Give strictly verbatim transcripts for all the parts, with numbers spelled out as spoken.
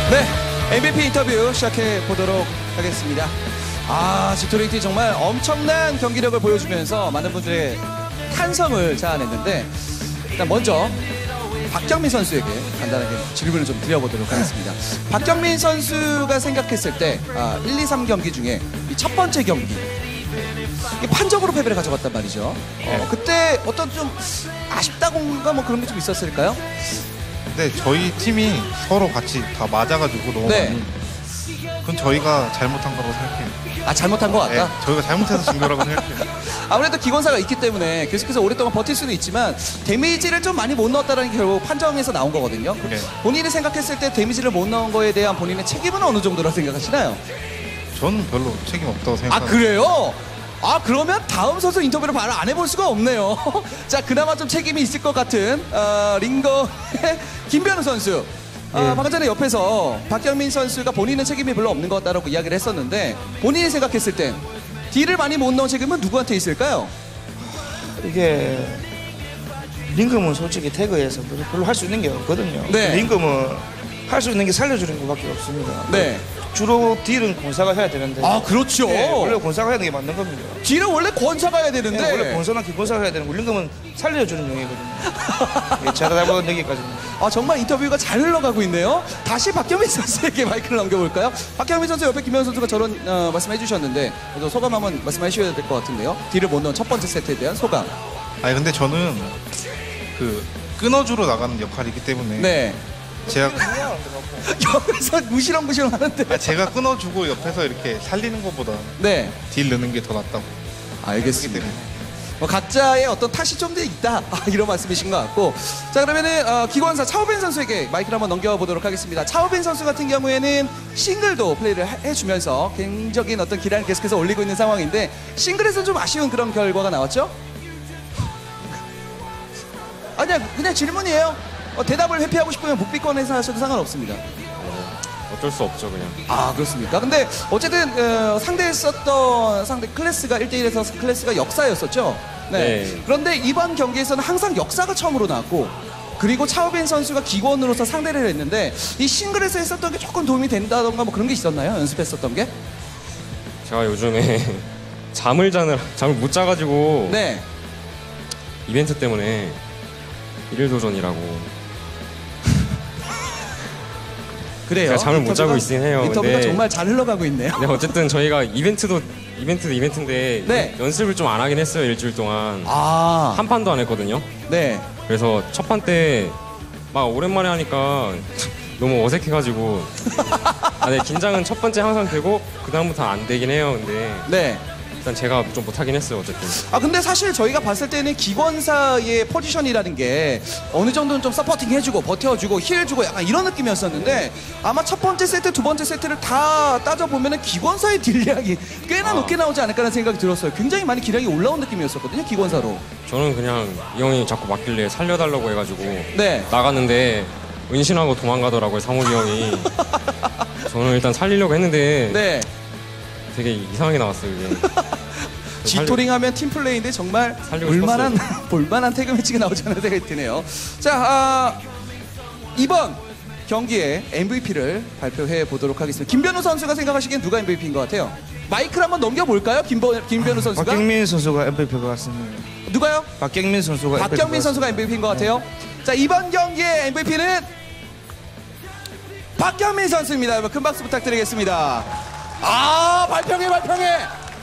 네, 엠브이피 인터뷰 시작해 보도록 하겠습니다. 아, 지토레이티 정말 엄청난 경기력을 보여주면서 많은 분들의 탄성을 자아냈는데, 일단 먼저 박경민 선수에게 간단하게 질문을 좀 드려보도록 하겠습니다. 박경민 선수가 생각했을 때 아, 일, 이, 삼 경기 중에 이 첫 번째 경기 이게 판정으로 패배를 가져갔단 말이죠. 어, 그때 어떤 좀 아쉽다던가 뭐 그런 게 좀 있었을까요? 네, 저희 팀이 서로 같이 다 맞아가지고 너무 네. 많이. 그건 저희가 잘못한 거라고 생각해요. 아, 잘못한 것 같다? 네, 저희가 잘못해서 진 거라고 생각해요. 아무래도 기권사가 있기 때문에 계속해서 오랫동안 버틸 수는 있지만 데미지를 좀 많이 못 넣었다는 게 결국 판정에서 나온 거거든요. 네. 본인이 생각했을 때 데미지를 못 넣은 거에 대한 본인의 책임은 어느 정도라고 생각하시나요? 저는 별로 책임 없다고 아, 생각합니다. 그래요? 아, 그러면 다음 선수 인터뷰를 바로 안 해볼 수가 없네요. 자, 그나마 좀 책임이 있을 것 같은 어, 링거의 김변우 선수. 아, 예. 방금 전에 옆에서 박경민 선수가 본인은 책임이 별로 없는 것 같다고 이야기를 했었는데, 본인이 생각했을 땐 딜을 많이 못 넣은 책임은 누구한테 있을까요? 이게 링금은 솔직히 태그에서 별로 할 수 있는 게 없거든요. 네. 링금은 할 수 있는 게 살려주는 것밖에 없습니다. 네. 주로 딜은 권사가 해야 되는데. 아, 그렇죠. 네, 원래 권사가 해야 되는 게 맞는 겁니다. 딜은 원래 권사가 해야 되는데. 네, 원래 권사나 기권사가 해야 되는 거. 링금은 살려주는 용이거든요. 예, 제가 잘못한 얘기까지입니다. 아, 정말 인터뷰가 잘 흘러가고 있네요. 다시 박경민 선수에게 마이크를 넘겨볼까요? 박경민 선수 옆에 김현 선수가 저런 어, 말씀해 주셨는데, 그래도 소감 한번 말씀해 주셔야 될 것 같은데요. 딜을 못 넣은 첫 번째 세트에 대한 소감. 아니 근데 저는 그 끊어주러 나가는 역할이기 때문에 네. 제가 옆에서 무시렁무시렁 하는데. 아, 제가 끊어주고 옆에서 이렇게 살리는 것보다 네. 딜 넣는 게 더 낫다고. 알겠습니다. 뭐 각자의 어떤 탓이 좀 더 있다, 아, 이런 말씀이신 것 같고. 자, 그러면은 어, 기권사 차우빈 선수에게 마이크를 한번 넘겨보도록 하겠습니다. 차우빈 선수 같은 경우에는 싱글도 플레이를 하- 해주면서 굉장히 어떤 기량을 계속해서 올리고 있는 상황인데, 싱글에서 좀 아쉬운 그런 결과가 나왔죠? 아니야, 그냥 질문이에요. 어, 대답을 회피하고 싶으면 묵비권에서 하셔도 상관없습니다. 어쩔 수 없죠, 그냥. 아, 그렇습니까? 근데 어쨌든 어, 상대했었던 상대 클래스가 일 대 일에서 클래스가 역사였었죠. 네. 네. 그런데 이번 경기에서는 항상 역사가 처음으로 나왔고, 그리고 차우빈 선수가 기권으로서 상대를 했는데, 이 싱글에서 했었던 게 조금 도움이 된다던가 뭐 그런 게 있었나요? 연습했었던 게? 제가 요즘에 잠을 자는 잠을 못 자가지고 네. 이벤트 때문에 일일 도전이라고. 그래요. 제가 잠을 못 자고 인터뷰가- 있긴 해요. 인터뷰가 근데- 정말 잘 흘러가고 있네요. 근데 어쨌든 저희가 이벤트도 이벤트도 이벤트인데 네. 연습을 좀 안 하긴 했어요, 일주일 동안. 아, 한 판도 안 했거든요. 네. 그래서 첫 판 때 막 오랜만에 하니까 너무 어색해가지고. 아, 네, 긴장은 첫 번째 항상 되고 그 다음부터 안 되긴 해요. 근데 네. 일단 제가 좀 못하긴 했어요, 어쨌든. 아, 근데 사실 저희가 봤을 때는 기권사의 포지션이라는 게 어느 정도는 좀 서포팅 해주고 버텨주고 힐 주고 약간 이런 느낌이었었는데, 아마 첫 번째 세트, 두 번째 세트를 다 따져보면은 기권사의 딜량이 꽤나 아. 높게 나오지 않을까라는 생각이 들었어요. 굉장히 많이 기량이 올라온 느낌이었었거든요, 기권사로. 저는 그냥 이 형이 자꾸 맞길래 살려달라고 해가지고 네. 나갔는데 은신하고 도망가더라고요, 상욱이 형이. 저는 일단 살리려고 했는데 네. 되게 이상하게 나왔어요, 이게. 지토링 하면 팀플레이인데 정말 살리고 볼만한, 볼만한 태그 매치가 나오지 않은 생각이 드네요. 자, 아, 이번 경기의 엠브이피를 발표해 보도록 하겠습니다. 김변우 선수가 생각하시기엔 누가 엠브이피인 것 같아요? 마이크를 한번 넘겨볼까요? 김보, 김변우 선수가? 박경민 선수가 엠브이피일 것 같습니다. 누가요? 박경민 선수가 박경민 선수가 엠브이피인 것 같아요. 자, 이번 경기의 엠브이피는 박경민 선수입니다. 여러분 큰 박수 부탁드리겠습니다. 아, 발평해 발평해.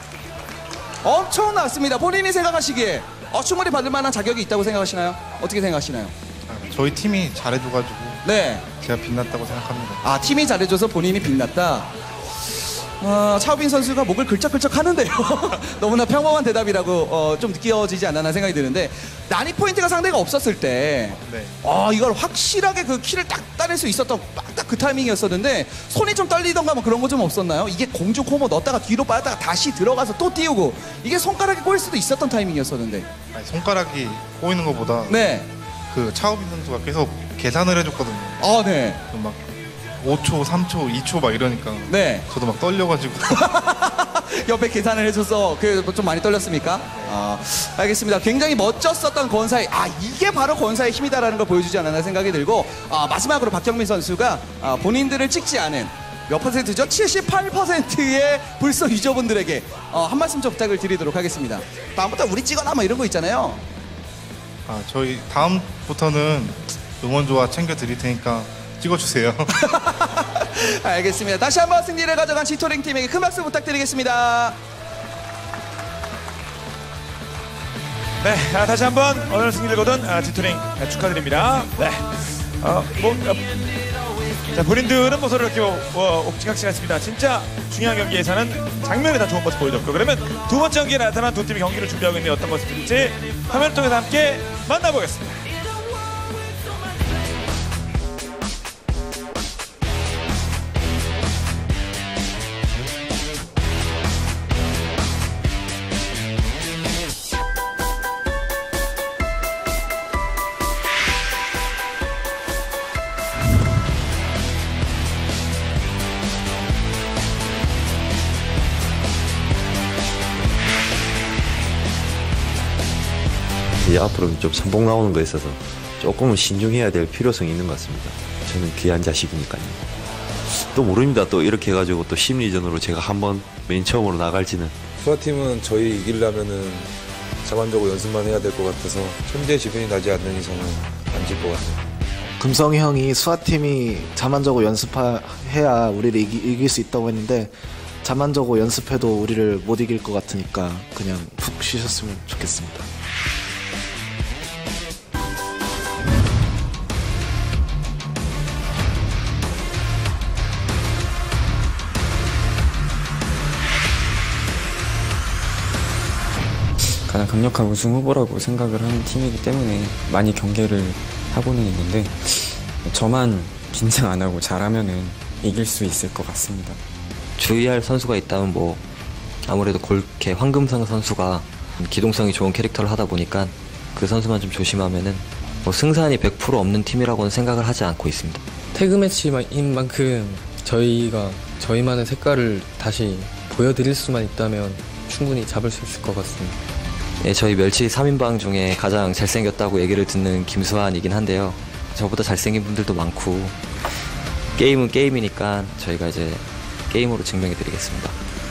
엄청 났습니다. 본인이 생각하시기에 어, 충분히 받을 만한 자격이 있다고 생각하시나요? 어떻게 생각하시나요? 아, 저희 팀이 잘해줘가지고 네. 제가 빛났다고 생각합니다. 아, 팀이 잘해줘서 본인이 빛났다. 어, 차우빈 선수가 목을 긁적긁적 하는데요. 너무나 평범한 대답이라고 어, 좀 느껴지지 않나 생각이 드는데, 난이 포인트가 상대가 없었을 때 네. 아, 이걸 확실하게 그 키를 딱 따낼 수 있었던 딱 그 타이밍이었었는데, 손이 좀 떨리던가 뭐 그런 거 좀 없었나요? 이게 공중 코모 넣었다가 뒤로 빠졌다가 다시 들어가서 또 띄우고, 이게 손가락에 꼬일 수도 있었던 타이밍이었었는데. 아니, 손가락이 꼬이는 것보다 네. 그 차우빈 선수가 계속 계산을 해줬거든요. 아, 네. 막 오 초, 삼 초, 이 초 막 이러니까 네. 저도 막 떨려가지고 옆에 계산을 해줘서 그 좀 많이 떨렸습니까? 아, 알겠습니다. 굉장히 멋졌었던 권사의, 아, 이게 바로 권사의 힘이다라는 걸 보여주지 않았나 생각이 들고, 아, 마지막으로 박경민 선수가 아, 본인들을 찍지 않은 몇 퍼센트죠? 칠십팔 퍼센트의 불소 유저분들에게 어, 한 말씀 좀 부탁을 드리도록 하겠습니다. 다음부터 우리 찍어놔 뭐 이런 거 있잖아요. 아, 저희 다음부터는 응원조화 챙겨 드릴 테니까 찍어주세요. 알겠습니다. 다시 한번 승리를 가져간 지토링 팀에게 큰 박수 부탁드리겠습니다. 네, 아, 다시 한번 오늘 승리를 거둔 아, 지토링 아, 축하드립니다. 네, 어, 뭐, 어, 자, 본인들은 뭐 서로 이렇게 어, 옥지각시했습니다. 진짜 중요한 경기에서는 장면에 다 좋은 모습 보여줬고, 그러면 두 번째 경기에 나타난 두 팀이 경기를 준비하고 있는 어떤 모습들일지 화면을 통해서 함께 만나보겠습니다. 이 앞으로 좀 선봉 나오는 거에 있어서 조금은 신중해야 될 필요성이 있는 것 같습니다. 저는 귀한 자식이니까요. 또 모릅니다. 또 이렇게 해가지고 또 심리전으로 제가 한번 맨 처음으로 나갈지는. 수아팀은 저희 이기려면은 자만적으로 연습만 해야 될 것 같아서 천재 지변이 나지 않는 이상은 안 질 것 같아요. 금성이 형이 수아팀이 자만적으로 연습해야 우리를 이기, 이길 수 있다고 했는데 자만적으로 연습해도 우리를 못 이길 것 같으니까 그냥 푹 쉬셨으면 좋겠습니다. 가장 강력한 우승 후보라고 생각을 하는 팀이기 때문에 많이 경계를 하고는 있는데 저만 긴장 안 하고 잘하면은 이길 수 있을 것 같습니다. 주의할 선수가 있다면 뭐 아무래도 골캐 황금상 선수가 기동성이 좋은 캐릭터를 하다 보니까 그 선수만 좀 조심하면은 뭐 승산이 백 퍼센트 없는 팀이라고는 생각을 하지 않고 있습니다. 태그 매치인 만큼 저희가 저희만의 색깔을 다시 보여드릴 수만 있다면 충분히 잡을 수 있을 것 같습니다. 예, 저희 멸치 삼 인방 중에 가장 잘생겼다고 얘기를 듣는 김수환이긴 한데요. 저보다 잘생긴 분들도 많고 게임은 게임이니까 저희가 이제 게임으로 증명해 드리겠습니다.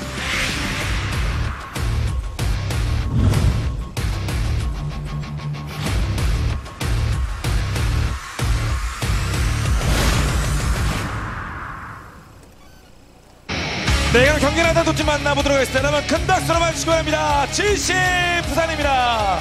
네, 그럼 경기 나다 도팀 만나보도록 하겠습니다. 여러분 큰 박수로 맞추시기 바랍니다. 지씨 부산입니다.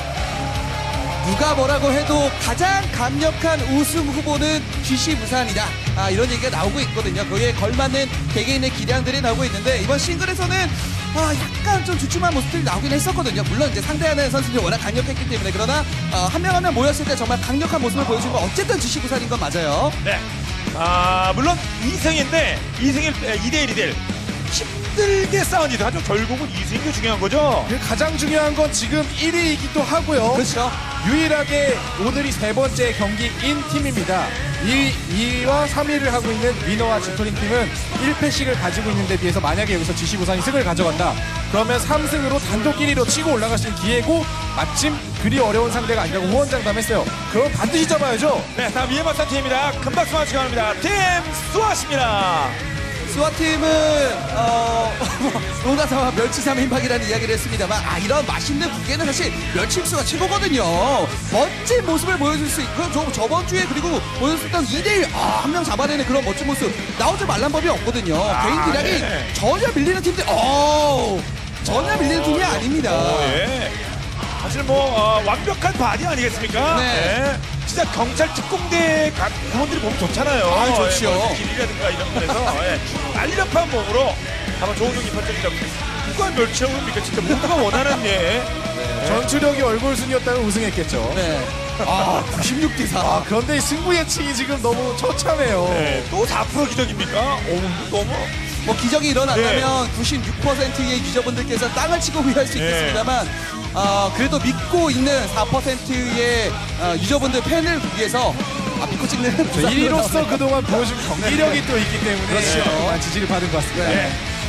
누가 뭐라고 해도 가장 강력한 우승 후보는 지씨 부산이다. 아, 이런 얘기가 나오고 있거든요. 거기에 걸맞는 개개인의 기량들이 나오고 있는데 이번 싱글에서는 아, 약간 좀 주춤한 모습들이 나오긴 했었거든요. 물론 이제 상대하는 선수들이 워낙 강력했기 때문에 그러나 어, 한 명 한 명 모였을 때 정말 강력한 모습을 보여준 건 어쨌든 지씨 부산인 건 맞아요. 네, 아 물론 이 승인데 이 승일 이 대 일이 될 힘들게 싸우니까 하지만 결국은 이 승이 중요한 거죠. 가장 중요한 건 지금 일 위이기도 하고요. 그렇죠. 유일하게 오늘이 세 번째 경기인 팀입니다. 이 위와 삼 위를 하고 있는 위너와 지토링 팀은 일 패씩을 가지고 있는 데 비해서 만약에 여기서 지씨 부산이 승을 가져간다. 그러면 삼 승으로 단독 일 위로 치고 올라갈 수 있는 기회고 마침 그리 어려운 상대가 아니라고 후원장담했어요. 그럼 반드시 잡아야죠. 네, 다음 이에 맞선 팀입니다. 큰 박수 맞추기 바랍니다. 팀 수아십니다. 수아팀은 어, 농가사와 멸치 삼 인방이라는 이야기를 했습니다만 아, 이런 맛있는 무게는 사실 멸치 육수가 최고거든요. 멋진 모습을 보여줄 수 있고 저, 저번 주에 그리고 보여줬던 이 대 일 아, 한 명 잡아내는 그런 멋진 모습 나오지 말란 법이 없거든요. 아, 개인 기량이 네. 전혀 밀리는 팀들 어, 전혀 밀리는 팀이 아닙니다. 오, 예. 사실 뭐 어, 완벽한 바디 아니겠습니까? 네. 진짜 경찰 특공대 가- 구원들이 보면 좋잖아요. 아, 좋죠. 예, 뭐 길이라든가 이런 거에서 예, 날렵한 몸으로 한번 좋은 경기 펼쳐주자고. 누가 멸치형입니까? 진짜 모두가 원하는 예. 전투력이 얼굴 순이었다면 우승했겠죠. 네. 아, 구십육 대 사. 아, 그런데 승부 예측이 지금 너무 처참해요. 네, 또 사 퍼센트 기적입니까? 오, 너무. 뭐 기적이 일어난다면 구십육 퍼센트의 유저분들께서 땅을 치고 후회할 수 네. 있겠습니다만 어, 그래도 믿고 있는 사 퍼센트의 어, 유저분들 팬을 위해서 아, 믿고 찍는 일 위로서 그동안 보여준 경기력이 또 있기 때문에 그렇죠. 그동안 지지를 받은 것 같습니다. 네.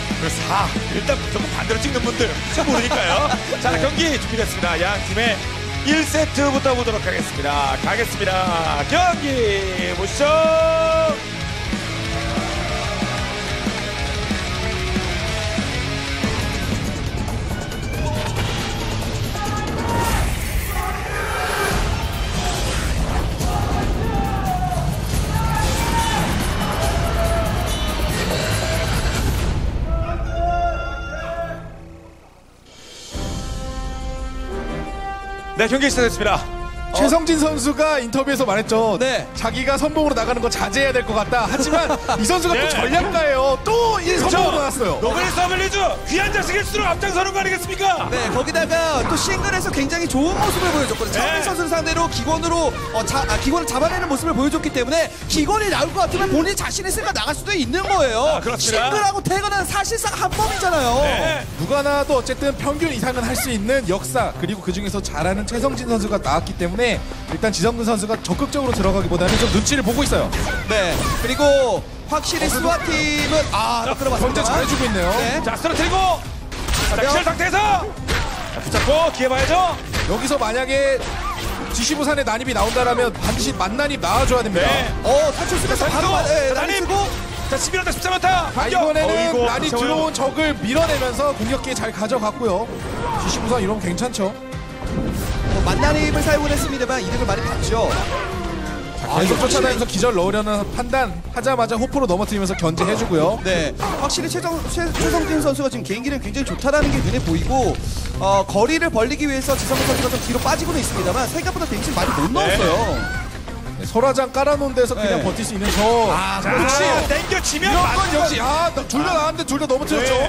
그 사. 일단 무조건 반대로 찍는 분들 혹시 모르니까요. 자, 경기 준비됐습니다. 양 팀의 일 세트부터 보도록 하겠습니다. 가겠습니다. 경기 보시죠. 네, 경기 시작됐습니다. 최성진 선수가 인터뷰에서 말했죠. 네. 자기가 선봉으로 나가는 거 자제해야 될 것 같다. 하지만 이 선수가 네. 또 전략가예요. 또 이 선봉으로 나왔어요. 노벨 서블리즈 귀한 자식일수록 앞장서는 거 아니겠습니까? 네, 거기다가 또 싱글에서 굉장히 좋은 모습을 보여줬거든요. 네. 차은희 선수를 상대로 기권으로 어, 자, 아, 기권을 잡아내는 모습을 보여줬기 때문에 기권이 나올 것 같으면 본인 자신의 승가 나갈 수도 있는 거예요. 아, 그렇습니다. 싱글하고 태그는 사실상 한 범이잖아요. 네. 누가 나와도 어쨌든 평균 이상은 할 수 있는 역사, 그리고 그 중에서 잘하는 최성진 선수가 나왔기 때문에 일단 지성근 선수가 적극적으로 들어가기보다는 좀 눈치를 보고 있어요. 네, 그리고 확실히 스와팀은 아, 끌어봤습니다. 견제 잘해주고 있네요. 네. 자, 쓰러뜨리고 자, 기절 상태에서 자, 붙잡고 기회 봐야죠. 여기서 만약에 지시부산의 난입이 나온다라면 반드시 만난입 나와줘야 됩니다. 네. 어, 탈출 쓰면서 바로 마- 네, 자, 난입 난입. 쓰고 자, 십일 타 십삼 타 아, 반격. 이번에는 어이구, 난입 저거요. 들어온 적을 밀어내면서 공격기에 잘 가져갔고요. 지시부산 이러면 괜찮죠. 뭐 만난입을 사용을 했습니다만 이득을 많이 봤죠. 아, 계속 쫓아다니면서 기절 넣으려는 판단 하자마자 호프로 넘어뜨리면서 견제해주고요. 네, 확실히 최정, 최, 최성진 선수가 지금 개인기는 굉장히 좋다라는 게 눈에 보이고 어, 거리를 벌리기 위해서 지성근 선수가 좀 뒤로 빠지고는 있습니다만 생각보다 데미지 많이 못 넣었어요. 네, 설화장 깔아놓은 데서 그냥 네. 버틸 수 있는 저 아, 자, 역시 땡겨치면 이런 건 맞는 역시 아, 둘 다 나왔는데 둘 다 넘어뜨렸죠. 네.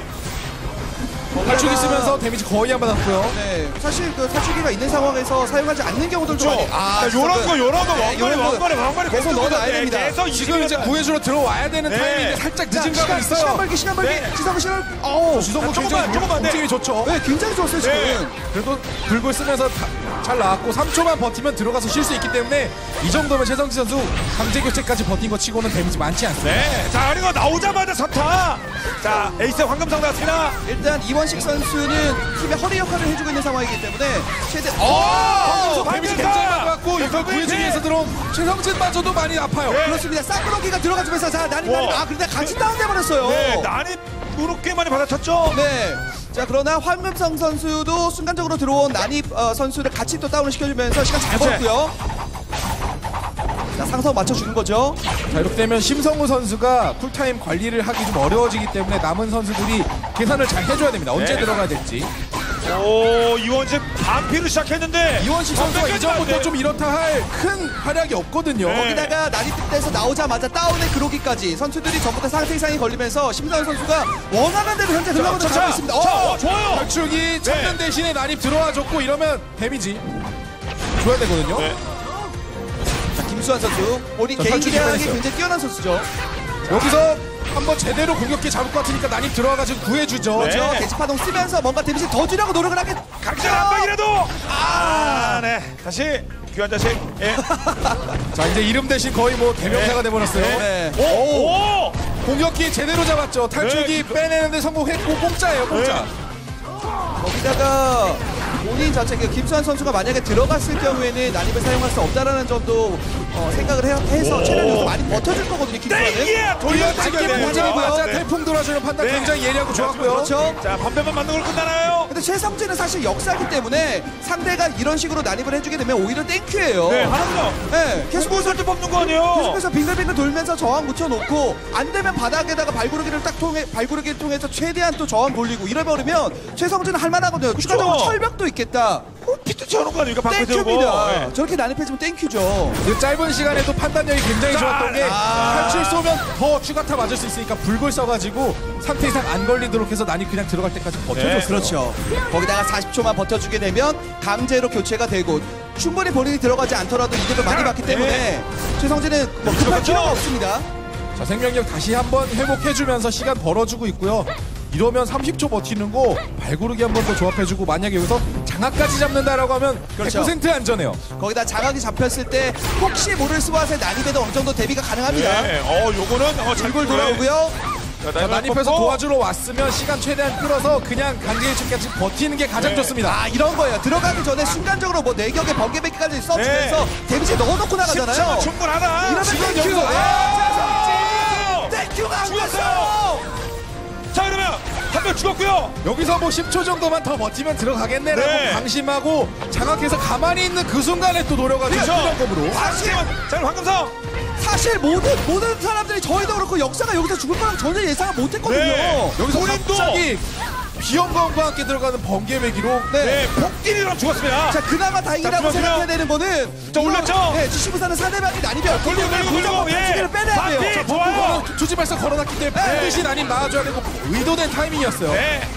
탈출기 쓰면서 데미지 거의 안 받았고요. 네, 사실 그 탈출기가 있는 상황에서 사용하지 않는 경우들도 그렇죠. 많이. 아, 자, 요런 거, 요런 거, 네, 왕관에, 요런 거 왕관에, 왕관에 계속 계속 넣어놔야 넣어야 됩니다. 계속 지금 이제 구해주러 들어와야 되는 네. 타이밍인데 살짝 자, 늦은 시간, 감은 시간 있어요. 벌기, 시간 벌기. 네. 지성근 씨는 어우, 지성근 조금만, 굉장히 조금만, 네. 움직임이 좋죠. 네, 굉장히 좋았어요 지금. 네. 그래도 불굴 쓰면서 다, 잘 나왔고 삼 초만 버티면 들어가서 쉴 수 있기 때문에 이 정도면 최성진 선수 강제 교체까지 버틴 거 치고는 데미지 많지 않습니다. 네. 자, 그리고 나오자마자 삼 타. 자, 에이스 황금상 나왔습니다. 일단 이원식 선수는 팀의 허리 역할을 해주고 있는 상황이기 때문에 최대. 어! 방금 데미지 방금 굉장히 많이 받고 네, 이걸 구해주기 네. 위해서 들어온 최성진마저도 많이 아파요. 네. 그렇습니다. 싹구렁기가 들어가주면서 자 난이 난이. 와. 아 그런데 같이 다운돼 버렸어요. 네, 난이 무릎 꽤 많이 받아쳤죠. 네. 자 그러나 황금성 선수도 순간적으로 들어온 난입 어, 선수를 같이 또 다운을 시켜주면서 시간 잘 그치. 벌었고요. 자 상성 맞춰주는 거죠. 자 이렇게 되면 심성우 선수가 쿨타임 관리를 하기 좀 어려워지기 때문에 남은 선수들이 계산을 잘 해줘야 됩니다. 언제 네. 들어가야 될지. 오, 이원식 반피로 시작했는데 이원식 선수가 반피까지 안 이전부터 돼. 좀 이렇다 할 큰 활약이 없거든요. 네. 거기다가 난입 때에서 나오자마자 다운의 그로기까지 선수들이 전부터 상태 이상이 걸리면서 심성훈 선수가 원하는 대로 현재 흘러가는 자, 잘하고 자, 있습니다. 자, 어! 어, 좋아요. 탈출기 참는 네. 대신에 난입 들어와 줬고 이러면 데미지 줘야 되거든요. 네. 자, 김수환 선수 본인 자, 개인 탈출이 기량이 뻔했어요. 굉장히 뛰어난 선수죠. 여기서 한번 제대로 공격기 잡을 것 같으니까 난입 들어와가지고 구해주죠. 네. 그렇죠. 대지파동 쓰면서 뭔가 데미지 더 주려고 노력을 하겠. 각자 한 방이라도. 아, 네. 다시 귀한 자식. 예. 자 이제 이름 대신 거의 뭐 대명사가 돼버렸어요. 네. 오, 오. 공격기 제대로 잡았죠. 탈출기 네. 빼내는데 성공했고 공짜예요, 공짜. 거기다가 본인 자체 그 김수환 선수가 만약에 들어갔을 경우에는 난입을 사용할 수 없다라는 점도 어, 생각을 해, 해서 체력이 좀 많이 버텨줄 거거든요. 김수환은. 땡기야 돌려치기가 땡기면 되죠. 가져가고요. 맞아, 네. 태풍 돌아주는 판단 네. 굉장히 예리하고 좋았고요. 그렇죠. 자, 반대만 맞는 걸 끝나나요? 근데 최성진은 사실 역사기 때문에 상대가 이런 식으로 난입을 해주게 되면 오히려 땡큐예요. 네, 하나도. 네, 계속 계속 설때 뽑는 거 아니에요? 계속해서 빙글빙글 돌면서 저항 묻혀놓고 안 되면 바닥에다가 발구르기를 딱 통해 발구르기를 통해서 최대한 또 저항 돌리고 이래버리면 최성진은 할만하거든요. 추가적으로 철벽도 있겠다. 피트 채우는 거 아닙니까? 방패 들고. 땡큐입니다. 네. 저렇게 난입해주면 땡큐죠. 그 짧은 시간에도 판단력이 굉장히 자, 좋았던 게 아. 탈출 쏘면 더 추가타 맞을 수 있으니까 불글 써가지고 상태 이상 안 걸리도록 해서 난이 그냥 들어갈 때까지 버텨줬어요. 네, 그렇죠. 거기다가 사십 초만 버텨주게 되면 강제로 교체가 되고 충분히 본인이 들어가지 않더라도 이득을 많이 받기 때문에 최성진은 뭐 급할 필요가 없습니다. 자 생명력 다시 한번 회복해주면서 시간 벌어주고 있고요. 이러면 삼십 초 버티는 거 발구르기 한 번 더 조합해주고 만약에 여기서 장악까지 잡는다라고 하면 그렇죠. 백 퍼센트 안전해요. 거기다 장악이 잡혔을 때 혹시 모를 스왓의 난입에도 어느 정도 대비가 가능합니다. 네. 어, 요거는 어, 잘 불굴 굴러요. 돌아오고요. 자, 난입해서 도와주러 왔으면 시간 최대한 끌어서 그냥 강제일축까지 버티는 게 가장 네. 좋습니다. 아 이런 거예요. 들어가기 전에 순간적으로 뭐 내격에 번개배기까지 써주면서 네. 데미지 넣어놓고 나가잖아요. 십자가 충분하다. 이러면 지금 땡큐. 여기서 아, 땡큐가 안 죽었어요. 됐어요. 자 그러면 한 명 죽었고요. 여기서 뭐 십 초 정도만 더 버티면 들어가겠네라고 네. 방심하고 장악해서 가만히 있는 그 순간에 또 노려가지고 그렇죠. 수정검으로 사실 자 그럼 황금성. 사실 모든 모든 사람들이 저희도 그렇고 역사가 여기서 죽을 거랑 전혀 예상을 못했거든요. 네. 여기서 본인도 갑자기 비영검과 함께 들어가는 번개배기로 네, 폭딜이랑 죽었습니다. 자 그나마 다행이라고 자, 생각해야 되는 거는 자, 올렸죠? 네, 지시부사는 상대방이 난입이 돌리고, 없기 때문에 돌리고, 무조건 돌리고, 예. 단축키를 빼내야 돼요. 반피! 자, 좋아요. 투지발사 걸어놨기 때문에 네. 반드시 난입 나와줘야 되고 의도된 타이밍이었어요. 네.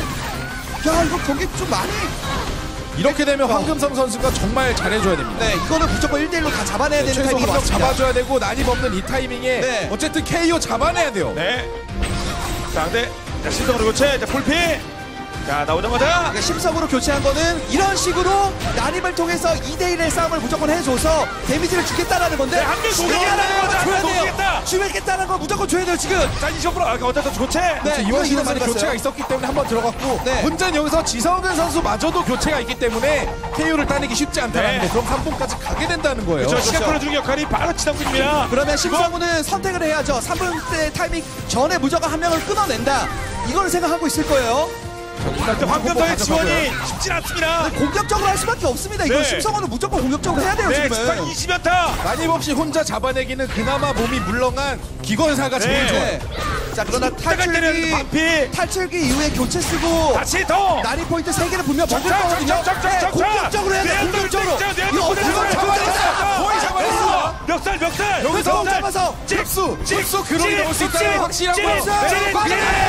야 이거 경기 좀 많이 이렇게 되면 황금성 선수가 정말 잘해줘야 됩니다. 네 이거는 무조건 일 대일로 다 잡아내야 되는 최소 타이밍이 한 명 맞습니다. 잡아줘야 되고 난입 없는 이 타이밍에 네. 어쨌든 케이오 잡아내야 돼요. 네. 자 근데 자 신성으로 교체. 자 풀피. 자 나오자마자 그러니까 심성으로 교체한 거는 이런 식으로 난입을 통해서 이 대 일의 싸움을 무조건 해줘서 데미지를 주겠다라는 건데 네, 한명 녹이겠다는 거죠. 줘야 한명 돼요. 녹이겠다. 주겠다는 거 무조건 줘야 돼요 지금. 자 이십으로 아, 어쨌든 교체. 네, 이원 이거 시즌 많이 교체가 봤어요. 있었기 때문에 한번 들어갔고 네. 문제는 여기서 지성근 선수마저도 교체가 있기 때문에 케이오를 따내기 쉽지 않다는 네. 거. 그럼 삼 분까지 가게 된다는 거예요. 저 시간 끌어주는 역할이 바로 지상군입니다. 그러면 심성우는 선택을 해야죠. 삼 분대 타이밍 전에 무조건 한 명을 끊어낸다. 이걸 생각하고 있을 거예요. 근데 황금성의 지원이 쉽진 않습니다. 공격적으로 할 수밖에 없습니다. 이거 네. 심성우는 무조건 공격적으로 해야 돼요 네, 지금은. 지금 이십 연타. 난입 없이 혼자 잡아내기는 그나마 몸이 물렁한 기권사가 제일 네. 좋아요. 네. 자 그러나 때리는 탈출기 반피. 탈출기 이후에 교체 쓰고 다시 더. 난입 포인트 세 개를 분명 먹을 적, 적, 거거든요. 적, 적, 적, 네, 적, 적. 공격적으로 해야 돼. 네, 공격적으로. 네, 네, 이거 네, 어디서 네, 잡아냈어요? 거의 잡아냈어. 멱살 멱살. 여기서 멱살. 잡아서 흡수, 흡수 그로 찌릿, 넣을 수 있다는 게 찌릿, 확실하고요. 찌릿, 찌릿,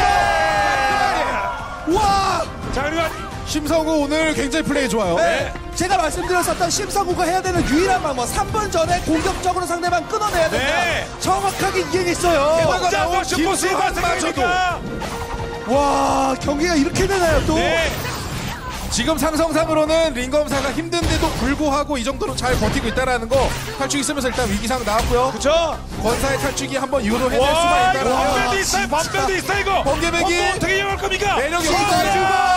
찌릿. 와. 자 그리고 심성우 오늘 굉장히 플레이 좋아요. 네. 제가 말씀드렸었던 심성우가 해야 되는 유일한 방법 삼 분 전에 공격적으로 상대방 끊어내야 된다. 네. 정확하게 이해했어요. 게다가 자, 나온 슈퍼 스리가 김수환 생각입니까? 와 경기가 이렇게 되나요 또? 네. 지금 상성상으로는 링검사가 힘든데도 불구하고 이 정도로 잘 버티고 있다는 거 탈출기 쓰면서 일단 위기상 나왔고요. 그쵸? 권사의 탈출기 한번 유도해낼 수가 와, 있다는 거. 번개도 있어요. 번개도 있어 이거. 번개배기. 번개 어떻게 이용할 겁니까? 매력 여기까지.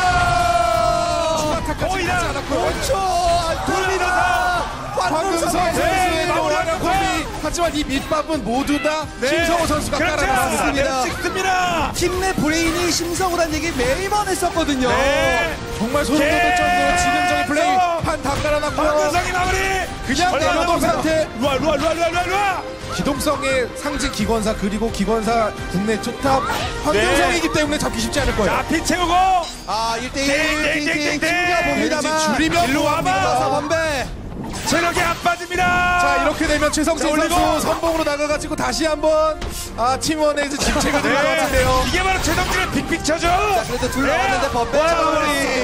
추가 타까지 거의 다. 하지 않았고요. 그렇죠. 돌리다. 황금성 황금성 선수의 네, 노란한 마무리. 콤비. 하지만 이 밑밥은 모두 다 네. 심성호 선수가 그렇죠. 깔아놨습니다. 네, 찍습니다. 팀 내 브레인이 심성우란 얘기 매번 했었거든요. 네. 정말 소름 돋을 정도로 지능적인 플레이 판 다 깔아놨고요. 황금성이 마무리. 그냥 내려놓은 상태. 루아 루아 루아 루아 루아 루아. 기동성의 상징 기관사 그리고 기관사 국내 투탑 황금성이기 때문에 잡기 쉽지 않을 거예요. 자, 피 채우고. 아 일 대 일 땡, 땡, 팅팅 땡, 땡. ting겨봅니다만 왠지 줄이면 일로 와봐. 밀어서 번배. 체력이 안 빠집니다. 자 이렇게 되면 최성진 자, 올리고. 선수 선봉으로 나가가지고 다시 한번 아 팀원에서 집체가 될 것 같은데요. 이게 바로 최성진의 빅픽처죠. 자 그래도 둘 남았는데 번배 와, 마무리.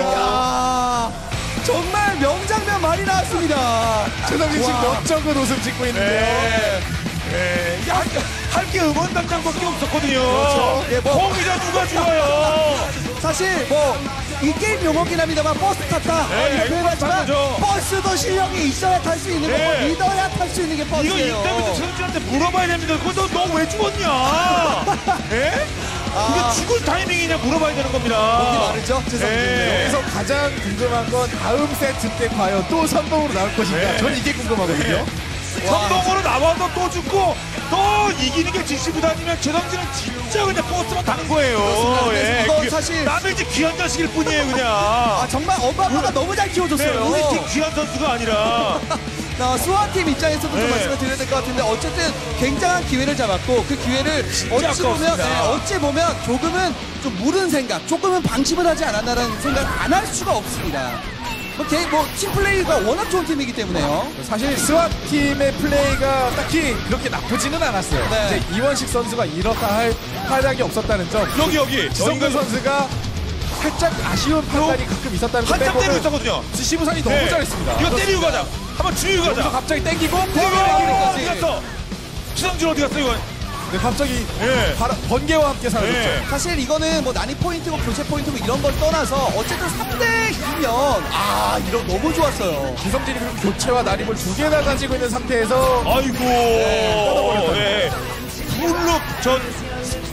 야 정말 명장면 많이 나왔습니다. 최성진 지금 와. 멋쩍은 웃음 짓고 있는데요. 네. 네. 이게 할, 할게 응원단장밖에 없었거든요. 그렇죠. 예, 뭐. 거기서 누가 죽어요. 사실 뭐 이 게임 용어긴 합니다만 버스 탔다 네, 이렇게 이거 표현하지만 거죠. 버스도 실력이 있어야 탈 수 있는 네. 거고 믿어야 탈 수 있는 게 이거 버스예요. 이때부터 최성진한테 물어봐야 됩니다. 그거 너 왜 죽었냐? 예? 이게 죽을 타이밍이냐 물어봐야 되는 겁니다. 목이 마르죠? 죄송합니다. 네. 여기서 가장 궁금한 건 다음 세트 때 과연 또 선봉으로 나올 것인가. 네. 전 이게 궁금하거든요. 선동으로 나와서 또 죽고 또 이기는 게 지시부단이면 최성진은 진짜 그냥 버스만 타는 거예요. 그렇습니다. 이거 귀- 사실- 남의 집 귀한 자식일 뿐이에요 그냥. 아 정말 엄마 아빠가 너무 잘 네, 키워줬어요. 우리 팀 귀한 선수가 아니라. 어, 수원팀 입장에서도 좀 네. 말씀을 드려야 될 것 같은데 어쨌든 굉장한 기회를 잡았고 그 기회를 어찌 보면 아까웠습니다. 네, 어찌 보면 조금은 좀 무른 생각, 조금은 방심을 하지 않았나라는 생각 안 할 수가 없습니다. 뭐, 개, 뭐, 팀플레이가 워낙 좋은 팀이기 때문에요. 사실 스왑 팀의 플레이가 딱히 그렇게 나쁘지는 않았어요. 네. 이제 이원식 선수가 이렇다 할 활약이 없었다는 점. 여기 여기 지성근 선수가 살짝 아쉬운 판단이 가끔 있었다는 거 한참 때리고 빼고는 있었거든요. 지시부산이 너무 네. 잘했습니다. 이거 때리고 가자. 한번 죽이고 여기서 가자. 갑자기 땡기고 어디 번개배기까지. 갔어? 최성진 어디 갔어 이거? 네, 갑자기 예. 바라- 번개와 함께 사라졌죠. 네. 사실 이거는 뭐 난이 포인트고 교체 포인트고 이런 걸 떠나서 어쨌든 삼 대 이면 아, 이런 너무 좋았어요. 기성진이 그리고 교체와 난입을 두 개나 가지고 있는 상태에서 아이고. 네. 물로 전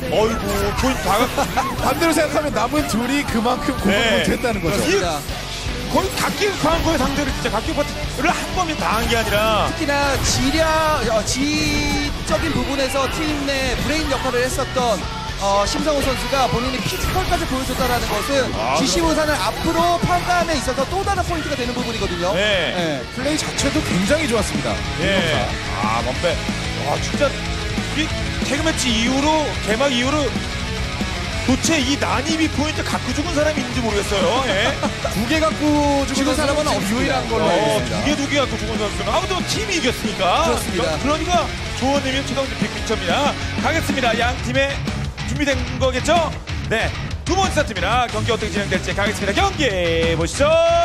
어이구 포인트 다 반대로 생각하면 남은 둘이 그만큼 공을 네. 못했다는 거죠. 그렇습니다. 거의 각기 강한 거에 상대로 진짜 각기 파트를 한 번에 당한 게 아니라 특히나 지략, 어, 지적인 부분에서 팀 내 브레인 역할을 했었던 어, 심성호 선수가 본인이 피지컬까지 보여줬다는 것은 아, 지시우산을 앞으로 평가함에 있어서 또 다른 포인트가 되는 부분이거든요. 네. 네. 플레이 자체도 굉장히 좋았습니다. 예. 아, 먼배. 와, 진짜 이 태그 매치 이후로 개막 이후로 도대체 이 난입이 포인트 갖고 죽은 사람이 있는지 모르겠어요. 예. 두 개 갖고 죽은 죽은 사람은 사람은 없습니다. 유일한 걸로 어, 알고 두 있습니다. 개 두 개 갖고 죽은 선수는 아무튼 팀이 이겼으니까. 그렇습니다. 그러니까 좋은 의미의 최강진 빅픽처입니다. 가겠습니다. 양 팀의 준비된 거겠죠? 네. 두 번째 세트입니다. 경기 어떻게 진행될지 가겠습니다. 경기 보시죠.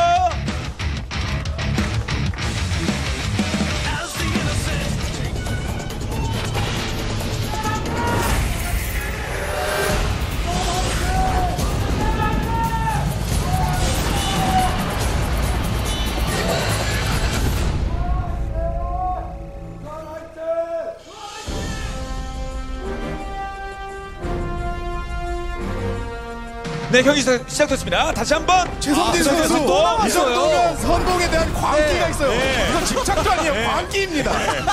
네, 경기 시작- 시작됐습니다. 다시 한번 최성진 아, 선수 또 이 나왔어요. 정도면 선봉에 대한 광기가 네. 있어요. 네. 이건 집착도 아니에요. 네. 광기입니다.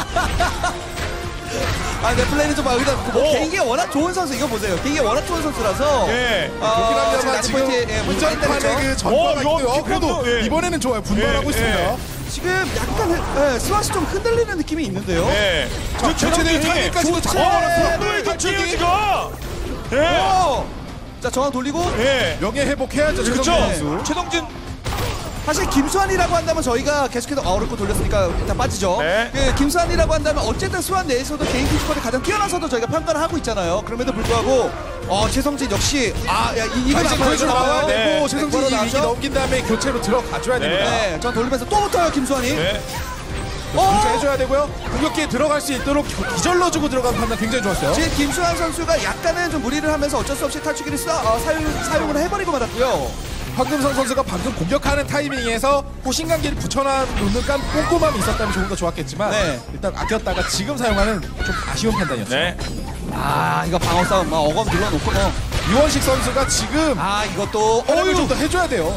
아, 네, 플레이는 좀 여기다 뭐 오. 개인기가 워낙 좋은 선수, 이거 보세요. 개인기가 워낙 좋은 선수라서. 네. 어, 여기라면 아직 지금 포인트, 예, 문제가 문전판의 있다는 그 점. 전과가 어, 이거 있고요. 그래도 지금도, 예. 이번에는 좋아요. 분발하고 예, 있습니다. 예. 지금 약간 예, 스와시 좀 흔들리는 느낌이 있는데요. 네. 자, 최근에 타이밍까지도 잡아버렸어요. 을 던지요 지금. 네. 오! 자, 저항 돌리고. 네. 명예 회복해야죠. 그렇죠. 최성진 선수. 최동진. 사실 김수환이라고 한다면 저희가 계속해서 어렵고 돌렸으니까 일단 빠지죠. 네. 그 김수환이라고 한다면 어쨌든 수환 내에서도 개인 피지컬이 가장 뛰어나서도 저희가 평가를 하고 있잖아요. 그럼에도 불구하고 어, 최성진 역시 아, 야, 이, 이건 이제 아파요. 구해주러 나와야 네. 되고 네, 최성진이 걸어 위기 나왔죠? 넘긴 다음에 교체로 들어가줘야 됩니다. 네, 저 돌리면서 또 붙어요 김수환이. 네. 어! 교체해줘야 되고요. 공격기에 들어갈 수 있도록 기절로 주고 들어간 판단 굉장히 좋았어요. 지금 김수환 선수가 약간은 좀 무리를 하면서 어쩔 수 없이 탈출기를 써, 어, 사용, 사용을 해버리고 말았고요. 황금성 선수가 방금 공격하는 타이밍에서 호신관계를 붙여놓는 깐 꼼꼼함이 있었다면 조금 더 좋았겠지만 네. 일단 아꼈다가 지금 사용하는 좀 아쉬운 판단이었어요. 네. 아, 이거 방어 싸움 막 어검 눌러놓고 뭐. 이원식 선수가 지금 아, 이것도 활약을 어유. 좀 더 해줘야 돼요.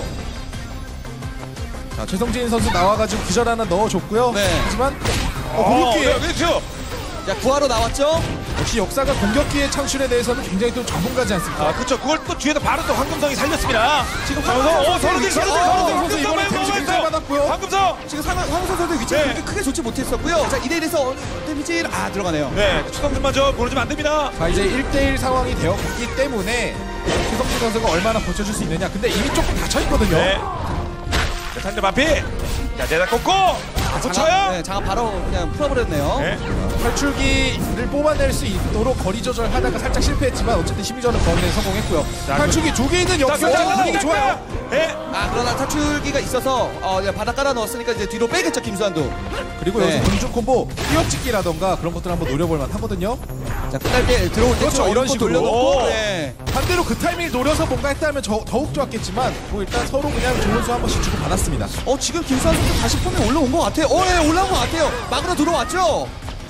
자, 최성진 선수 나와가지고 기절 하나 넣어줬고요. 네. 하지만 어, 어, 공격기에 네, 그렇죠. 자, 구하러 나왔죠. 역시 역사가 공격기의 창출에 대해서는 굉장히 또 전문가지 않습니까? 아, 그렇죠. 그걸 또 뒤에서 바로 또 황금성이 살렸습니다. 지금 자, 그래서 황금성 어, 서로들 선수 서로들 위치가- 서로들 어, 선수 이번에 데미지 굉장히 받았고요. 황금성. 지금 상황 황우선 선수의 위치가 네. 그렇게 크게 좋지 못했었고요. 자, 이 대 일에서 데미지를 아 들어가네요. 네, 추성준마저 보내주면 안 됩니다. 자, 이제 일 대일 상황이 되었기 때문에 최성진 선수가 얼마나 버텨줄 수 있느냐. 근데 이미 조금 닫혀있거든요. 네. 자, 상대 반피. 자, 제작 꽂고. 장갑, 붙여요. 네, 장갑 바로 그냥 풀어버렸네요. 네. 탈출기를 뽑아낼 수 있도록 거리 조절하다가 살짝 실패했지만 어쨌든 심리전을 거는데 성공했고요. 자, 탈출기 두 개 있는 자, 역사 분위기 좋아요. 네. 아, 그러나 탈출기가 있어서 어, 이제 바닥 깔아 넣었으니까 이제 뒤로 빼겠죠 김수환도. 그리고 네. 여기서 공중 콤보 뛰어찍기라던가 그런 것들 한번 노려볼 만하거든요. 자, 끝날 때 들어올 때 그렇죠, 좀 이런 어렵고 식으로. 돌려놓고. 오. 네. 반대로 그 타이밍을 노려서 뭔가 했다면 저, 더욱 좋았겠지만 뭐 일단 서로 그냥 좋은 수 한 번씩 주고 받았습니다. 어, 지금 김수환 선수 다시 폼에 올라온 것 같아요. 어, 예, 올라온 것 같아요. 막으로 들어왔죠.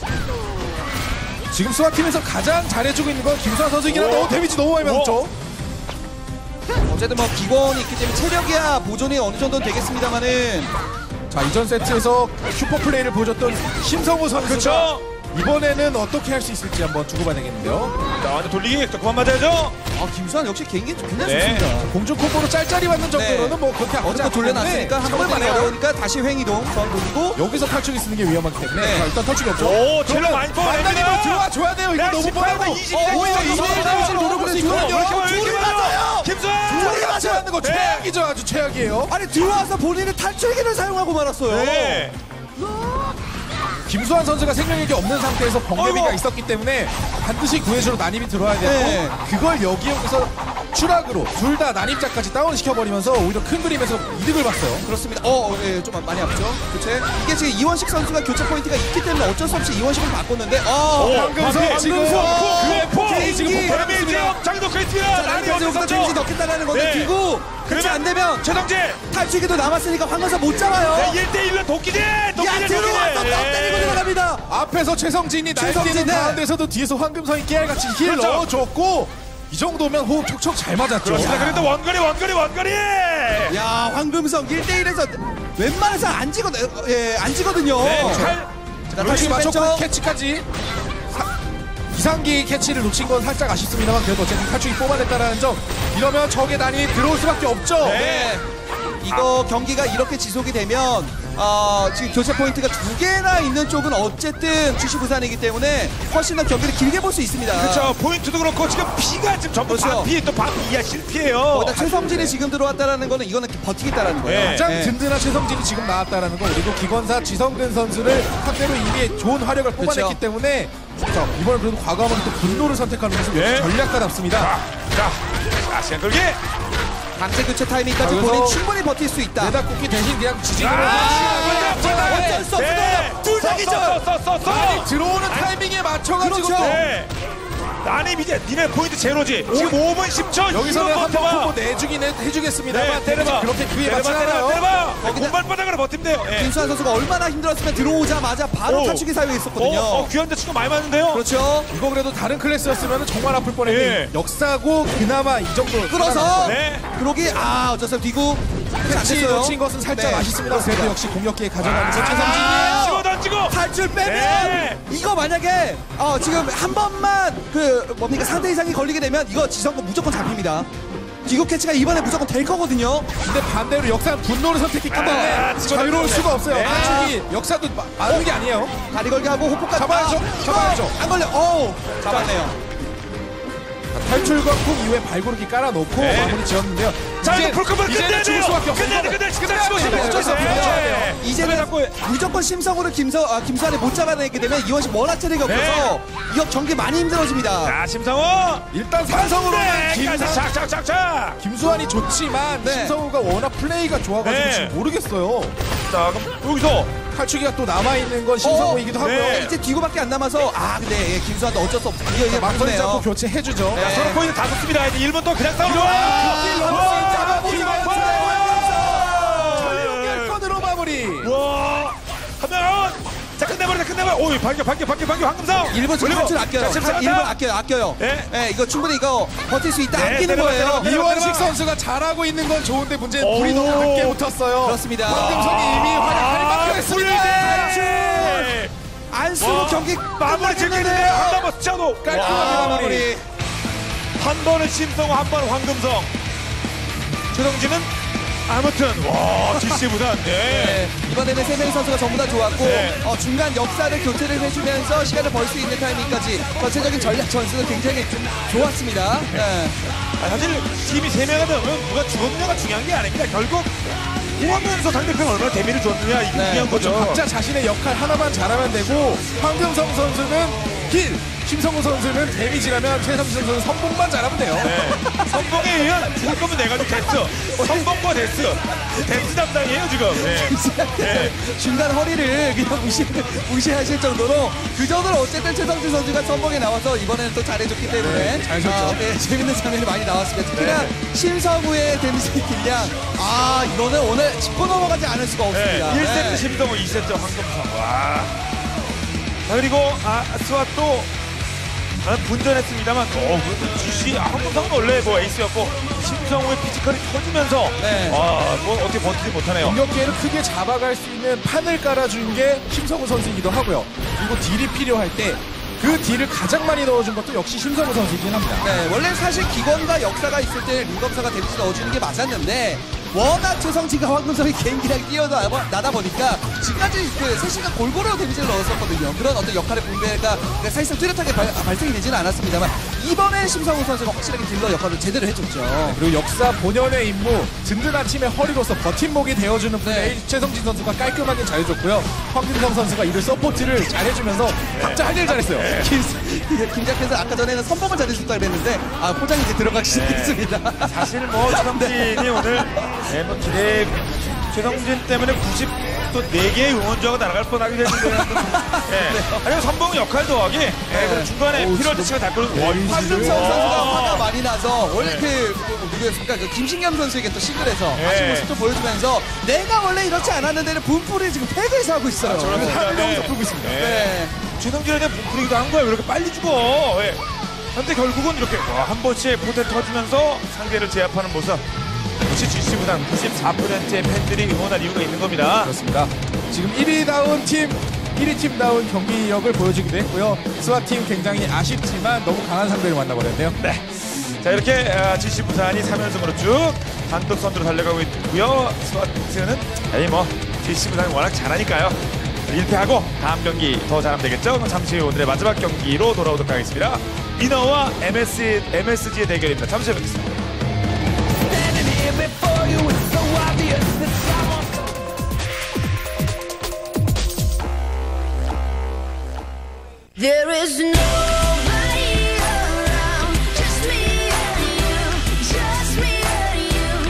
지금 수아팀에서 가장 잘해주고 있는 건 김수환 선수이긴 한데 어, 데미지 너무 많이 받았죠. 어쨌든 뭐 기본이 있기 때문에 체력이야 보존이 어느 정도는 되겠습니다만은. 자, 이전 세트에서 슈퍼 플레이를 보여줬던 심성우 선수가 그렇죠. 이번에는 어떻게 할 수 있을지 한번 주고 봐야 되겠는데요. 자, 완전 돌리기. 자, 그만 맞아야죠. 아, 김수환 역시 개인기 좀 굉장히 네. 좋습니다. 공중 콤보로 짤짤이 맞는 정도로는 네. 뭐 그렇게 아프지 어쨌든 않기 돌려놨으니까 한 때문에 번에 참을만해요. 어려우니까 다시 횡이동 저항 돌리고. 여기서 탈출기 쓰는 게 위험하기 때문에 네. 자, 일단 탈출이 없죠. 오, 체력 많이 만나니면 뽑아냅니다. 들어와 줘야 돼요. 이거 야, 너무 십팔 대 뻔하고 이십 어, 대 오히려 이십 이 대 일 대 데미지를 이십 노려볼 수 대 있거든요. 이렇게 봐요, 이렇게 둘이 봐요. 맞아요. 김수환. 둘이 같이 하는 거 네. 최악이죠. 아주 최악이에요. 아니 들어와서 본인은 탈출기를 사용하고 말았어요. 네. 김수환 선수가 생명력이 없는 상태에서 번개비가 어이구. 있었기 때문에 반드시 구해주로 난입이 들어와야 됐고 네. 그걸 여기에서 추락으로 둘 다 난입자까지 다운시켜버리면서 오히려 큰 그림에서 이득을 봤어요. 그렇습니다. 어, 어, 예, 좀 많이 아프죠? 교체. 이게 지금 이원식 선수가 교체 포인트가 있기 때문에 어쩔 수 없이 이원식을 바꿨는데, 어, 오, 황금성 반피. 지금 황금성. 어, 그의 포. 오케이, 지금 데미지 폭발했습니다. 장독했습니다. 난이 어디 여기서 데미지 넣겠다라는 건데 네. 뒤고 그렇지 안 되면 최성진 탈출기도 남았으니까 황금성 못 잡아요. 네, 일 대 일로 도끼질 야 도끼질 들어와서 떡 때리고 들어갑니다. 앞에서 최성진이 최성진, 날뛰는 네. 가운데서도 뒤에서 황금성이 깨알같이 힐 그렇죠. 넣어줬고 이 정도면 호흡 촉촉 잘 맞았죠. 그렇습니다. 그래도 원거리 원거리 원거리 야 황금성 일 대 일에서 웬만해서 안 지거든 예, 안 지거든요. 네, 칼 자, 그렇지 탈출 맞췄고 뺐죠. 캐치까지 사- 이상기 캐치를 놓친 건 살짝 아쉽습니다만 그래도 어쨌든 탈출이 뽑아냈다는 점 이러면 적의 난이 들어올 수밖에 없죠. 네. 이거 경기가 이렇게 지속이 되면 어, 지금 교체 포인트가 두 개나 있는 쪽은 어쨌든 주시 부산이기 때문에 훨씬 더 경기를 길게 볼 수 있습니다. 그렇죠. 포인트도 그렇고 지금 피가 지금 전부 그렇죠. 반피 또 반피야 실피예요. 거기다 최성진이 지금 들어왔다라는 거는 이거는 버티겠다라는 거예요. 네. 가장 네. 든든한 최성진이 지금 나왔다라는 거 그리고 기권사 지성근 선수를 상대로 이미 좋은 화력을 뽑아냈기 그렇죠. 때문에 자, 이번엔 그래도 과감하게 또 분노를 선택하는 모습이 네. 전략가답습니다. 자, 자, 시간 끌기. 강제 교체 타이밍까지 자, 본인 여기서 충분히 버틸 수 있다. 내다꽂기 대신 그냥 지지기를 아, 어쩔 수 없어요. 둘 다 기절. 써써써써 아니 들어오는 타이밍에 맞춰가지고 그렇죠. 또 네. 아니 이제 니네 포인트 제로지. 지금 오 분 십 초. 여기서는 이번 한번 버텨봐. 콤보 내주긴 해, 해주겠습니다만 네, 때려봐. 그렇게 그에 때려봐, 맞지 때려봐, 않아요. 때려봐. 거기다- 공발바닥으로 버티면 돼요. 예. 김수환 선수가 얼마나 힘들었으면 들어오자마자 바로 오. 탈출기 사용했었거든요. 어, 어, 귀한데 친구 많이 맞는데요. 그렇죠. 이거 그래도 다른 클래스였으면 정말 아플 뻔했는데 예. 역사고 그나마 이 정도 끌어서 네. 그러기 아 어쩔 수 없이 뒤고 안 캐치 됐어요. 놓친 것은 살짝 네. 아쉽습니다. 그래도 그렇습니다. 역시 공격기에 가져가면서 아, 최성진이 치고 던지고. 탈출 빼면 네. 이거 만약에 어, 지금 한 번만 그 뭡니까 상대 이상이 걸리게 되면 이거 지성군 무조건 잡힙니다. 기국 캐치가 이번에 무조건 될 거거든요. 근데 반대로 역사는 분노를 선택했기 때문에 아, 치고 자유로울 던지고. 수가 없어요. 네. 탈출기 역사도 마- 많은 게 아니에요. 다리 걸기 하고 호흡까지 잡아야죠. 아, 잡아야죠. 안 걸려. 어우 잡았네요. 탈출과 쿵 이후에 발고르기 깔아놓고 네. 마무리 지었는데요. 자, 이제- 이거 불금을 이제는 끝내야 죽을 돼요. 수밖에 없어요. 끝내야 돼, 끝내야 돼, 끝내야 돼. 어쩔 수 없어요. 네. 끝내야 돼요. 이제는 잡고 무조건 심성으로 김서 아, 김수환이 못 잡아내기 때문에 이원식 워낙 체력이 없어서 이거 경기 많이 힘들어집니다. 자, 심상호. 일단 삼성으로는 네, 김상 착착착착착. 김수환이 좋지만 네. 심성우가 워낙 플레이가 좋아가지고 네. 지금 모르겠어요. 자, 그럼 여기서 탈출기가 또 남아있는 건 심성우이기도 어, 하고요. 네. 이제 뒤고밖에 안 남아서 아 근데 예, 김수환도 어쩔 수 없어. 이거 이게 망설이지 않고 막네요. 교체해주죠. 자, 서로 포인트 다 좋습니다. 이제 일 분 동안 그냥 싸우는 전력결건으로 마무리. 와, 한명 아웃. 자, 끝내버리자, 끝내버려. 오이, 반격, 반격, 반격, 반격, 황금성. 일 분 올리고. 탈출 아껴요. 자, 지금 일 분 시작한다. 아껴요. 아껴요. 네. 예, 이거 충분히 이거 버틸 수 있다. 네, 아끼는 때려봐, 거예요. 때려봐, 때려봐. 이원식 선수가 잘하고 있는 건 좋은데 문제는 오. 불이 너무 늦게 붙었어요. 그렇습니다. 황금성이 이미 활약할 만큼 했습니다. 네. 안수로 와, 경기 마무리 즐기는데 한 번만 스쳐도 깔끔하게 와, 마무리. 한 번은 심성호, 한 번은 황금성. 최성진은 아무튼 와 지씨보다 네. 네, 이번에는 세 명의 선수가 전부 다 좋았고 네. 어, 중간 역사를 교체를 해주면서 시간을 벌 수 있는 타이밍까지 전체적인 전략 전술은 굉장히 좋았습니다. 네. 아, 사실 팀이 세 명이 되면 누가 죽었느냐가 중요한 게 아닙니다. 결국 호하면서 상대편 얼마나 데미를 줬느냐 이게 네, 중요한 거죠. 각자 자신의 역할 하나만 잘하면 되고 황금성 선수는 힐, 심성우 선수는 데미지라면 최성진 선수는 선봉만 잘하면 돼요. 네. 선봉에 의한 죽을 거면 내가 좀 데스. 선봉과 데스. 데스 담당이에요 지금. 네. 네. 중간 허리를 그냥 무시, 무시하실 정도로 그 정도로 어쨌든 최성진 선수가 선봉에 나와서 이번에는 또 잘해줬기 때문에 네, 잘 줬죠. 아, 네, 재밌는 장면이 많이 나왔습니다. 특히나 네. 심성우의 데미지 딜량 아 이거는 오늘 짚고 넘어가지 않을 수가 네. 없습니다. 일 세트 네. 심성호, 이 세트 황금성. 와. 자, 그리고 아, 스와또 아, 분전했습니다만 어, 그래도 주시 아, 황금성은 원래 뭐 에이스였고 심성호의 피지컬이 터지면서 네. 아, 뭐 어떻게 버티지 못하네요. 공격기회를 크게 잡아갈 수 있는 판을 깔아준 게 심성우 선수이기도 하고요. 그리고 딜이 필요할 때 그 딜을 가장 많이 넣어준 것도 역시 심성우 선수이긴 합니다. 네, 원래 사실 기권과 역사가 있을 때 링검사가 데미지 넣어주는 게 맞았는데 워낙 최성진과 황금성이 개인기량이 뛰어나다 보니까 지금까지 그 셋이가 골고루 데미지를 넣었었거든요. 그런 어떤 역할의 분배가 사실상 뚜렷하게 발, 발생이 되지는 않았습니다만 이번에 심성우 선수가 확실하게 딜러 역할을 제대로 해줬죠. 그리고 역사 본연의 임무 든든한 팀의 허리로서 버팀목이 되어주는 플레이 최성진 선수가 깔끔하게 잘해줬고요. 황금성 선수가 이를 서포트를 잘해주면서 각자 할 일 잘했어요. 김작현서 아까 전에는 선봉을 잘해줬다 그랬는데 아 포장이 이제 들어가기 시작했습니다. 사실 뭐 최성진이 오늘 네, 뭐 기대 최성진 때문에 구십 또 네 개의 응원주하고 날아갈 뻔하기도 했는데 네. 아니면 선봉 역할 더하기 네. 중간에 필요할 때 치가 다 끌고 황금성 선수가 화가 많이 많이 나서 원래 그 누구였습니까? 그 김신겸 선수에게 또 싱글에서 네. 아쉬운 모습도 보여주면서 내가 원래 이렇지 않았는데는 분풀이를 지금 태그에서 하고 있어요. 저는 사를 네. 여기서 풀고 있습니다. 네. 최성진에 대한 분풀이기도 한 거예요. 왜 이렇게 빨리 죽어? 예. 근데 결국은 이렇게 와, 한 번씩 포텐 터지면서 상대를 제압하는 모습. 역시 지씨보다는 구십사 퍼센트의 팬들이 응원할 이유가 있는 겁니다. 그렇습니다. 지금 일 위다운 팀, 일 위 팀다운 경기력을 보여주기도 했고요. 스와팀 굉장히 아쉽지만 너무 강한 상대를 만나버렸네요. 네. 자, 이렇게 아, 지씨 부산이 삼 연승으로 쭉 단독 선두로 달려가고 있고요. 스와트는 에이 뭐 지씨 부산이 워낙 잘하니까요. 일 패하고 다음 경기 더 잘하면 되겠죠? 그럼 잠시 후 오늘의 마지막 경기로 돌아오도록 하겠습니다. 위너와 엠에스, 엠에스지의 대결입니다. 잠시 후에 뵙겠습니다. There is no